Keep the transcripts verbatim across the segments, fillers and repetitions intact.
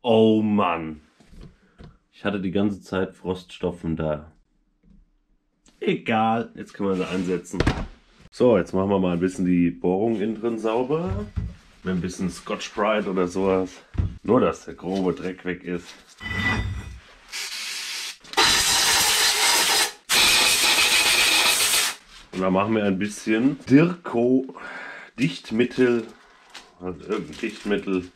Oh Mann. Ich hatte die ganze Zeit Froststopfen da. Egal, jetzt können wir sie einsetzen. So, jetzt machen wir mal ein bisschen die Bohrung innen drin sauber. Mit ein bisschen Scotch-Brite oder sowas. Nur, dass der grobe Dreck weg ist. Und dann machen wir ein bisschen Dirco Dichtmittel. Also irgendein Dichtmittel.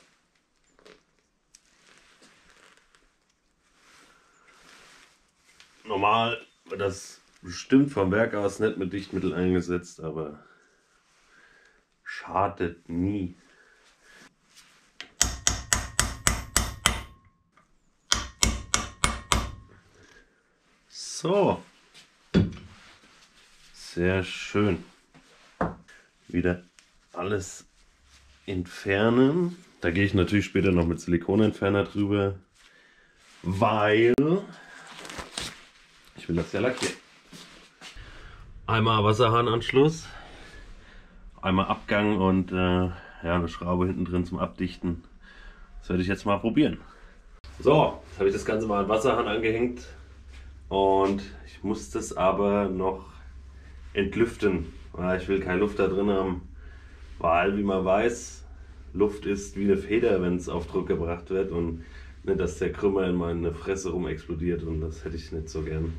Normal wird das bestimmt vom Werk aus nicht mit Dichtmittel eingesetzt, aber schadet nie. So. Sehr schön. Wieder alles entfernen. Da gehe ich natürlich später noch mit Silikonentferner drüber, weil ich will das ja lackieren. Einmal Wasserhahnanschluss, einmal Abgang und äh, ja, eine Schraube hinten drin zum Abdichten. Das werde ich jetzt mal probieren. So, jetzt habe ich das Ganze mal an Wasserhahn angehängt und ich muss das aber noch entlüften, weil ich will keine Luft da drin haben, weil, wie man weiß, Luft ist wie eine Feder, wenn es auf Druck gebracht wird, und nicht, dass der Krümmer in meine Fresse rum explodiert, und das hätte ich nicht so gern.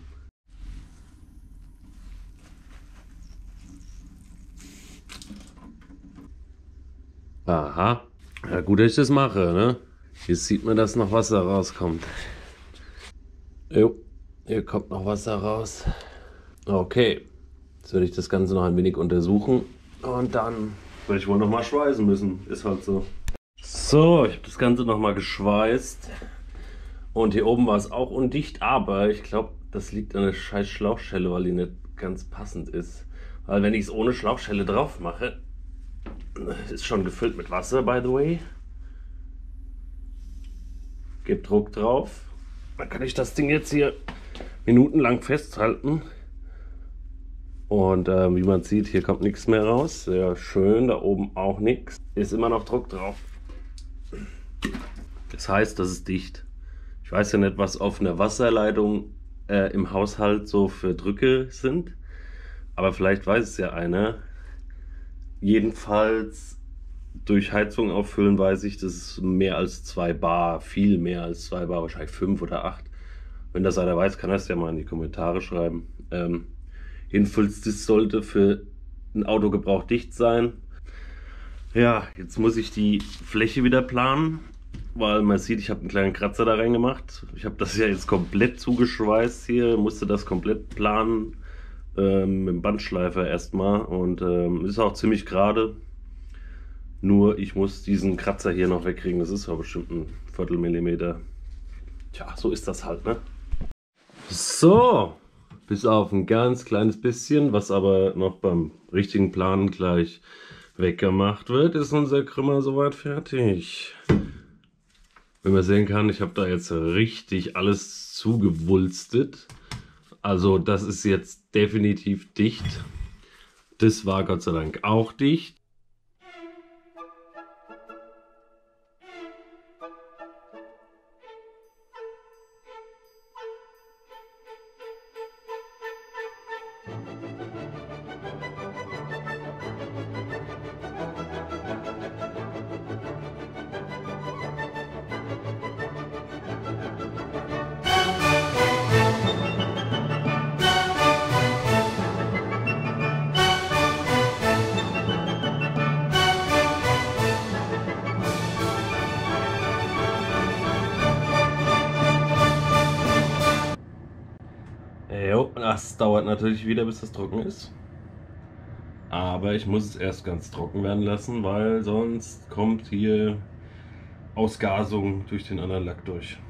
Aha, ja, gut, dass ich das mache, ne? Jetzt sieht man, dass noch Wasser rauskommt. Jo, hier kommt noch Wasser raus. Okay, jetzt werde ich das Ganze noch ein wenig untersuchen und dann werde ich wohl noch mal schweißen müssen. Ist halt so. So, ich habe das Ganze noch mal geschweißt und hier oben war es auch undicht, aber ich glaube, das liegt an der scheiß Schlauchschelle, weil die nicht ganz passend ist. Weil wenn ich es ohne Schlauchschelle drauf mache, ist schon gefüllt mit Wasser, by the way. Gebt Druck drauf. Dann kann ich das Ding jetzt hier minutenlang festhalten. Und äh, wie man sieht, hier kommt nichts mehr raus. Sehr schön, da oben auch nichts. Ist immer noch Druck drauf. Das heißt, das ist dicht. Ich weiß ja nicht, was auf einer Wasserleitung äh, im Haushalt so für Drücke sind. Aber vielleicht weiß es ja einer. Jedenfalls durch Heizung auffüllen weiß ich, das ist mehr als zwei Bar, viel mehr als zwei Bar, wahrscheinlich fünf oder acht. Wenn das einer weiß, kann er es ja mal in die Kommentare schreiben. Ähm, jedenfalls, das sollte für ein Autogebrauch dicht sein. Ja, jetzt muss ich die Fläche wieder planen, weil man sieht, ich habe einen kleinen Kratzer da rein gemacht. Ich habe das ja jetzt komplett zugeschweißt hier, musste das komplett planen. Ähm, mit dem Bandschleifer erstmal, und ähm, ist auch ziemlich gerade. Nur ich muss diesen Kratzer hier noch wegkriegen. Das ist ja bestimmt ein Viertelmillimeter. Tja, so ist das halt, ne? So, bis auf ein ganz kleines bisschen, was aber noch beim richtigen Planen gleich weggemacht wird, ist unser Krümmer soweit fertig. Wie man sehen kann, ich habe da jetzt richtig alles zugewulstet. Also das ist jetzt definitiv dicht. Das war Gott sei Dank auch dicht. Jo, das dauert natürlich wieder, bis das trocken ist. Aber ich muss es erst ganz trocken werden lassen, weil sonst kommt hier Ausgasung durch den anderen Lack durch.